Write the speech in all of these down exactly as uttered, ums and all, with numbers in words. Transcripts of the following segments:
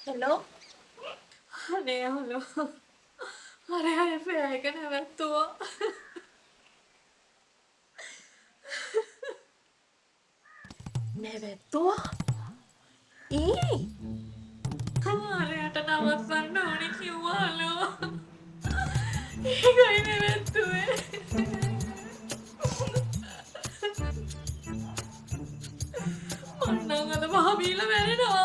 Hello? අනේ hello. අර අය ෆෑක නැවැත්තුවා. නැවැත්තුවා? ඊ අරයට නවත්තන්න ඕනේ කිව්වා හලෝ. ඒකයි නැවැත්තුවේ. මන්නම් අද මහ බීලා මැරෙනවා.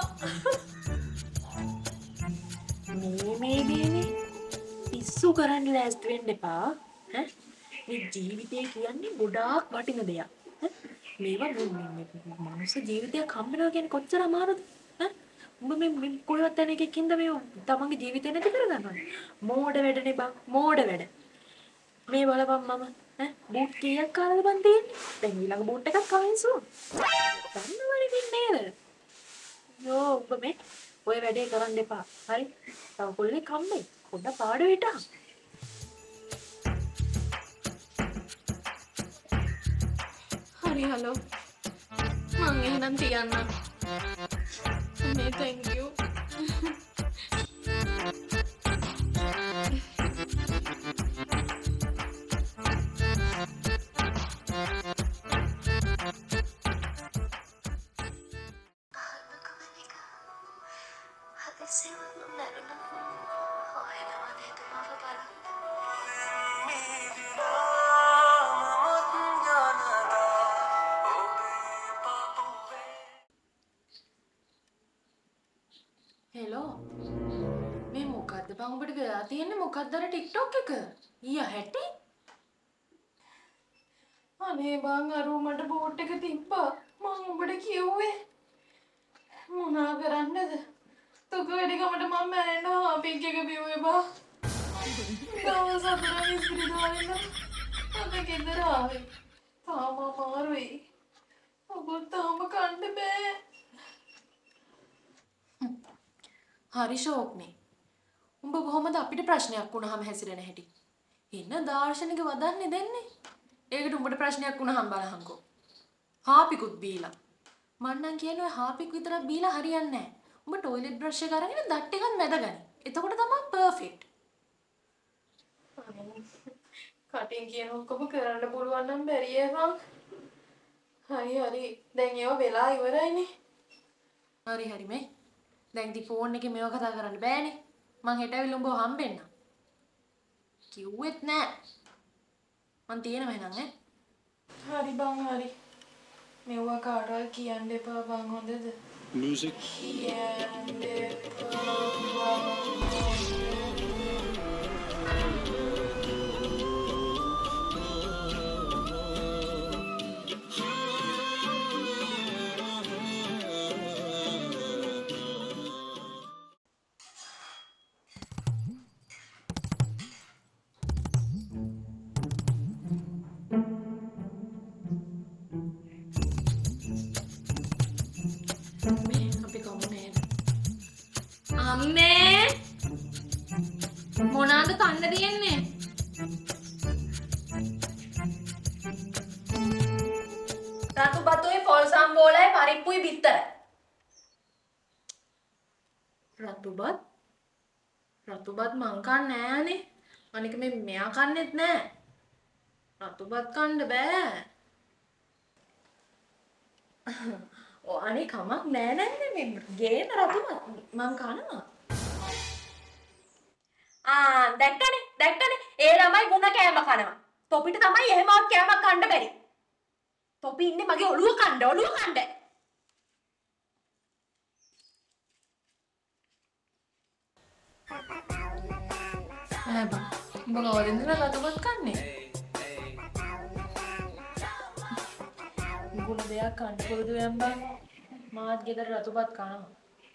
මේ මේ මේ පිස්සු කරන්න ලෑස්ති වෙන්න එපා. ඈ මේ ජීවිතය කියන්නේ ගොඩාක් වටින දෙයක්. මේවා මනුස්ස ජීවිතයක් හම්බ වෙනවා කියන්නේ කොච්චර අමාරුද? ඈ උඹ මේ කොහෙවත් යන එකකින්ද මේ තමන්ගේ ජීවිතේ නැති කරගන්නවද? මෝඩ වැඩනේ බං මෝඩ වැඩ. මේ බලපන් මම ඈ බූට් කීයක් කාලාද බං තියෙන්නේ? දැන් ඊළඟ බූට් එකක් කවෙන්සු. දන්නවනේ ඉතින් නේද? යෝ උඹ මේ ඔය වැඩේ කරන්න එපා. හරි? තව කොල්ලේ කම්මේ. පොඩ පාඩු හිටා. හරි හලෝ. මං එහෙනම් තියන්නම්. මේ thank you. හෙලෝ මේ මොකද්ද බං ඔබට වෙලා තියෙන්නේ මොකද්ද අර TikTok එක? ඊයා හැටි? අනේ බං අර මට බෝට් එක තිබ්බා. මං ඔබට කිව්වේ. මොනා කරන්නද? තුක වෙඩිකමට මම මැරෙනවා පික් එක බිව්වේ බා. දවස් හතරක් ඉස්පිරි දාලා අද ගෙදර ආවේ. තාම අමාරුයි. ඔබ තාම කන්න බෑ. හරි ෂෝක්නේ. උඹ කොහොමද අපිට ප්‍රශ්නයක් වුණාම හැසිරෙන හැටි? එන්න දාර්ශනික වදන්නේ දෙන්නේ. ඒකට උඹට ප්‍රශ්නයක් වුණාම බලහන්කෝ. හාපිකුත් බීලා. මන්නම් කියන්නේ හාපික් විතරක් බීලා හරියන්නේ නැහැ. උඹ টয়ලට් බ්‍රෂ් එක අරගෙන දත් ටිකක් මැදගනි. එතකොට තමයි පර්ෆෙක්ට්. කටින් කියන ඔක්කොම කරන්න පුළුවන් නම් බැරි එකක්. හරි හරි. දැන් ඒව වෙලා ඉවරයිනේ. හරි හරි මේ දැන් ඉතින් ෆෝන් එකේ මේව කතා කරන්න බෑනේ. මං හෙට ඇවිල්ලා උඹව හම්බෙන්න. කිව්වෙත් නෑ. මං තියෙනව එහෙනම් ඈ. හරි බං හරි. මේව කාටවත් කියන්න එපා බං හොඳද? Music. කියන්න එපා. අම්මේ මොනවාද කන්න දෙන්නේ? රතු බතුයි පොල් සම්බෝලයි පරිප්පුයි බිත්තර. රතුබත් රතුබත් මං කන්නේ නෑනේ. අනික මේ මෙයා කන්නේත් නෑ. රතුබත් කන්න බෑ. ඔය අනේ කමක් නෑ නන්නේ මේ ගේන රතුබත් මං කනවා. ආ දැක්කනේ දැක්කනේ ඒ ළමයි ಗುಣ කෑම කනවා. තොපිට තමයි එහෙමවත් කෑමක් කන්න බැරි. තොපි ඉන්නේ මගේ ඔළුව කන්න ඔළුව කන්න. ඈ බා උඹ කවදින්ද රතුබත් කන්නේ? ගුණ දෙයක් කන්න පුරුදු වෙන්න බං. මාත් ගෙදර රතුපත් කනවා.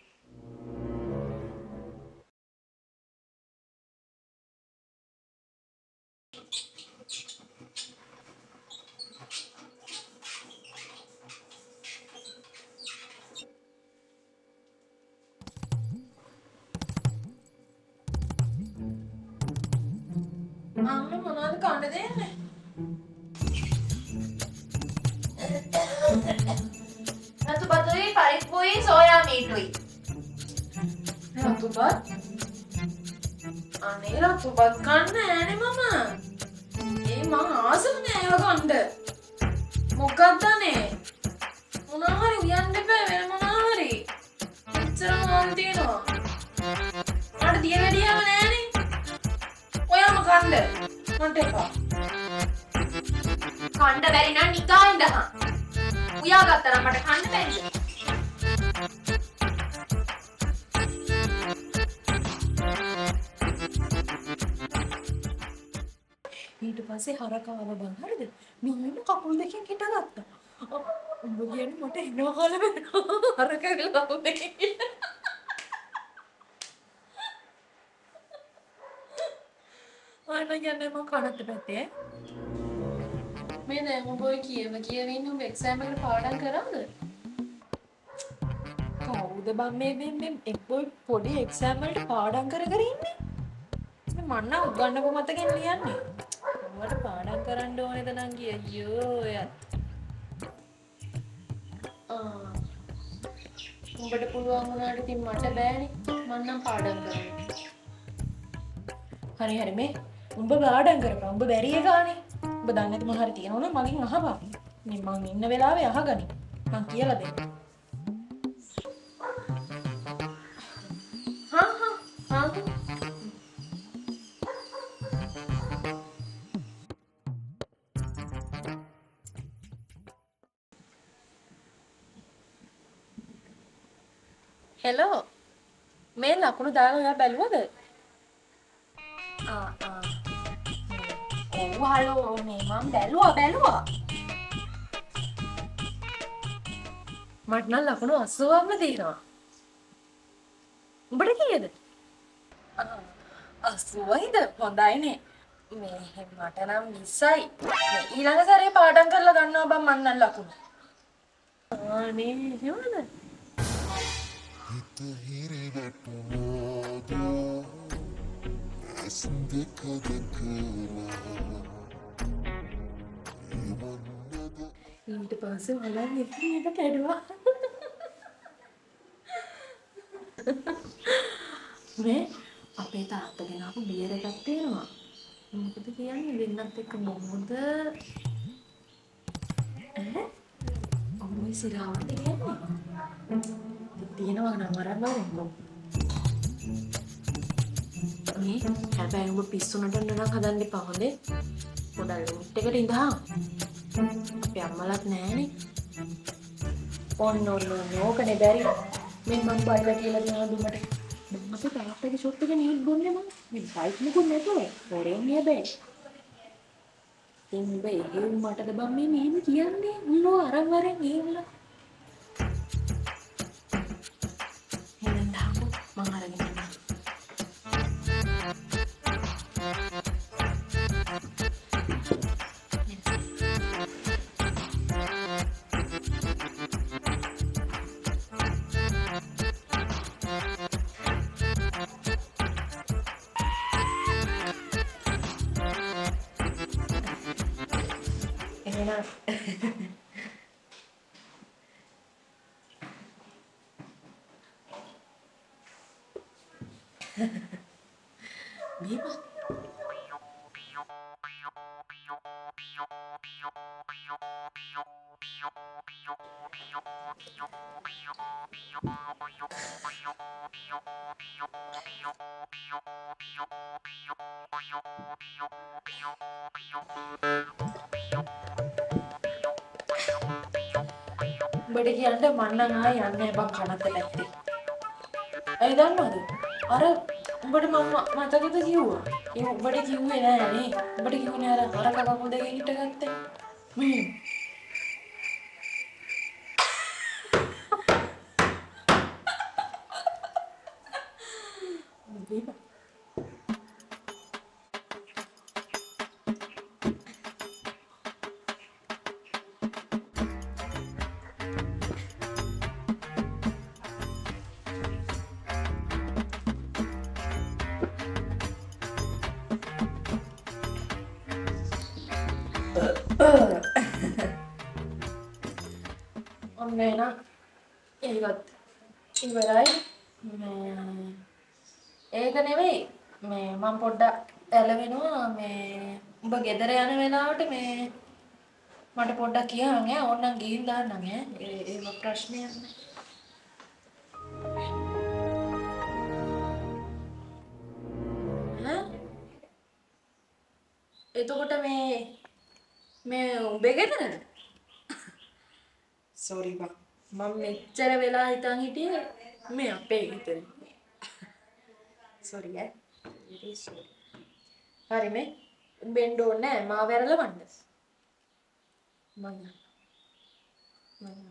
අම්ම මොනවද කන්න දෙන්නේ? රතු බතුයි පරිප්පුයි සෝයා මීටුයි. රතුපත් අනේ රතුපත් කන්න ෑනේ මම ඒ මං ආසම නෑ ඒව කණ්ඩ මොකක්දනේ මොනාහරි උයන්න එපා වෙන මොනාහරි එච්චර මොන් තියෙනවා මට දිය වැඩියම නෑනේ ඔයාම කණ්ඩ මට එපා කණ්ඩ බැරි නම් නිකා ඉඳහන් උයා ගත්තා නම් මට කන්න බැරිද ඊට පස්සේ හරකාව බං හරිද මම ඉන්න කකුල් දෙකෙන් හිටගත්තා උඹ කියන්නේ මට එනවා කාලෙ හරකගලා උදේ ආන යන්නේ මම කනත් පැත්තේ මේ දැන් උඹ ඔය කියව කියවින් උඹ එක්සෑම් එකට පාඩම් කරාද කවුද බං මේ මේ මේ එක්බොයි පොඩි එක්සෑම් වලට පාඩම් කර කර ඉන්නේ මේ මන්න උගන්නකො මතකෙන් ලියන්නේ මට පාඩම් කරන්න ඕනේද නං ගිය අයියෝ ඔයත් ආ උඹට පුළුවන් වුණාට ඉතින් මට බෑනේ මම නම් පාඩම් කරන්නේ හරි හරි මේ උඹ පාඩම් කරපන් උඹ බැරි එකානේ උඹ දන්නේ නැති මොන හරි තියෙනවනම් මගෙන් අහපන් මේ මං ඉන්න වෙලාවේ අහගනි මං කියලා දෙන්න හා හා හා හෙලෝ මේ ලකුණු දාලා ඔයා බැලුවද ආ ආ ඔව් හලෝ මේ මම බැලුවා බැලුවා මට නම් ලකුණු අසූවක්ම තියෙනවා උඹට කීයද අසූවයිද හොඳයිනේ මේ මට නම් විස්සයි මේ ඊළඟ සැරේ පාඩම් කරලා ගන්නවා බං මන් නම් ලකුණු අනේ එහෙමද හිරි වැටුණාද ඇස් දෙක දෙකලා ඊට පස්සේ මලන් එක්ක කැඩුවා මේ අපේ තාත්තා ගෙන ආපු බියර් එකක් තියෙනවා මොකද කියන්නේ දෙන්නත් එක්ක මොමුද ඈ ඔමුයි සිරාවට කියන්නේ තියෙනවා නම් අරන් බලන්න මේ හැබැයි උඹ පිස්සු නටන්න නම් හදන්න එපා හොඳේ පොඩක් ලිමිට් එකට ඉඳහන් අපේ අම්මලත් නෑනේ ඔන්න ඔන්න ඕකනේ බැරි මේ මම බයිලා කියලා දෙනවා දුමට මම අපේ තාත්තගේ ෂොට් එක නියුත් බොන්නේ මම මේ බයික් මොකුත් නැතුව හොරෙන් හැබැයි ඉතින් උඹ ඒ මටද බම් මේ මෙහෙම කියන්නේ උන්නෝ අරන් වරෙන් ඒවලා එහෙනම් දාමු මම අරගෙන යනවා Viva. උඹට කියන්න මන්න නම් ආයෙ යන්නේ බං කනත් පැත්තේ. ඇයි දන්නවද? අර උඹට මම මතකද කිව්වා. ඒ උඹට කිව්වේ නෑනේ. උඹට කිව්වේ අර අර කකකුල් දෙකේ හිටගත්තේ. මේ Viva. ඔන්න එන ඒකත් ඉවරයි මේ ඒක නෙවෙයි මේ මම පොඩ්ඩක් ඇලවෙනවා මේ උඹ ගෙදර යන වෙලාවට මේ මට පොඩ්ඩක් කියන්න ඈ ඕනනම් ගිහින් දාන්නම් ඈ ඒ ඒව ප්‍රශ්නයක් නෑ ඈ එතකොට මේ මේ උඹේ ගෙදරද සෝරි බා මම මෙච්චර වෙලා හිතන් හිටියේ මේ අපේ ගෙදර සෝරි ඈ very sorry හරි මේ උඹෙන්න ඕනේ නෑ මාව ඇරලවන්න මම මම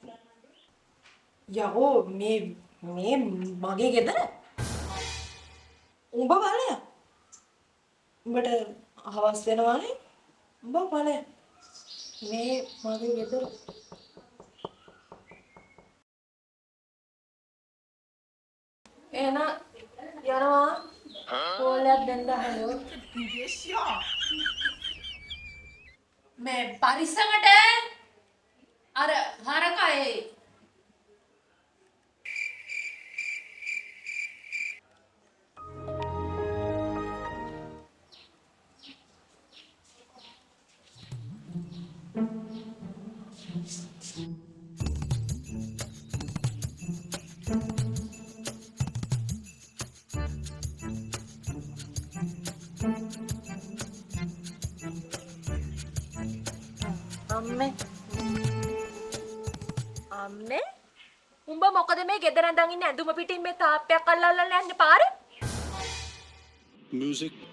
යකෝ මේ මේ මගේ ගෙදර උඹ බලය උඹට හවස් වෙනවානේ උඹ බලය මේ මගේ ගෙදර එන යනවා කෝලයක් දෙන්න හලෝ මේ පරිස්සමට අර හරකයි අම්මේ අම්මේ උඹ මොකද මේ ගෙදර ඇඳන් ඉන්නේ ඇඳුම පිටින් මේ තාප්පයක් අල්ලලා යන්නේ පාරේ Music